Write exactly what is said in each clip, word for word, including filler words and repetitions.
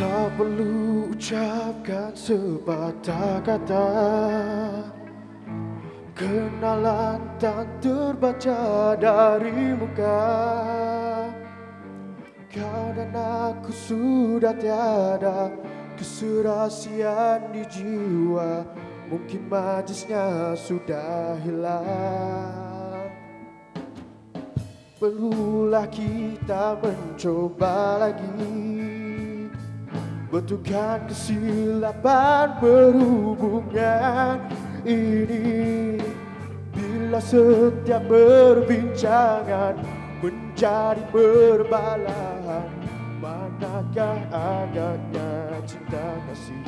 Tak perlu ucapkan sepatah kata, kenalan tak terbaca dari muka. Kau dan aku sudah tiada keserasian di jiwa, mungkin majlisnya sudah hilang. Perlulah kita mencoba lagi, betulkan kesilapan berhubungan ini. Bila setiap perbincangan menjadi berbalahan, manakah agaknya cinta kasih?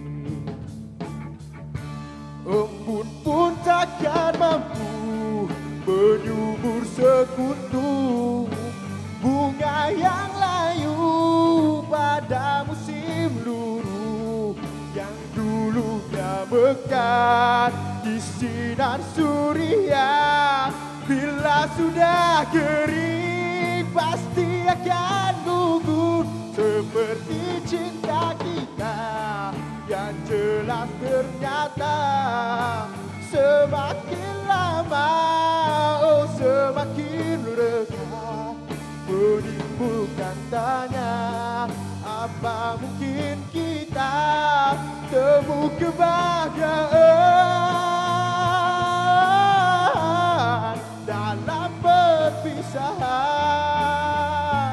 Embun pun takkan mampu menyubur sekutu bunga yang layu pada musim luruh, yang dulunya mekar di sinar surya. Bila sudah kering pasti akan gugur, seperti cinta kita yang jelas ternyata. Semakin lama, oh semakin reka, menimbulkan tanya, apa mungkin kita temu kebahagiaan dalam perpisahan?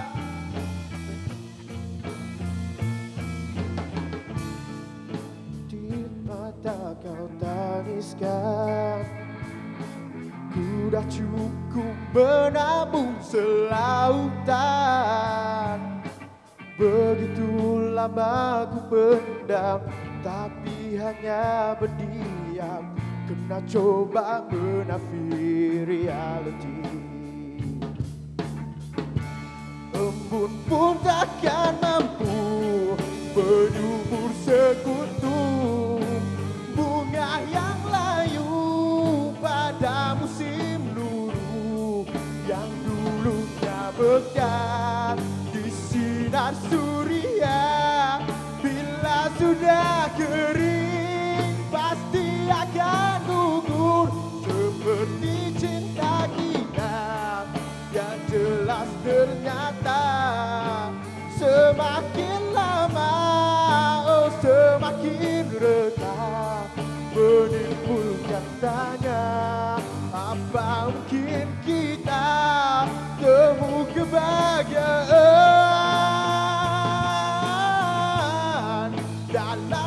Di mata kau tangiskan, ku dah cukup menabung selautan. Begitu lama ku pendam, tapi hanya berdiam, kena coba menafi reality. Embun pun takkan mampu menyubur sekutu bunga yang layu pada musim luruh, yang dulunya mekar di sinar surya. Bila sudah kering pasti akan gugur, seperti cinta kita yang jelas ternyata. Semakin lama, oh semakin reta, menimbulkan tanya, apa mungkin kita temu kebahagiaan dalam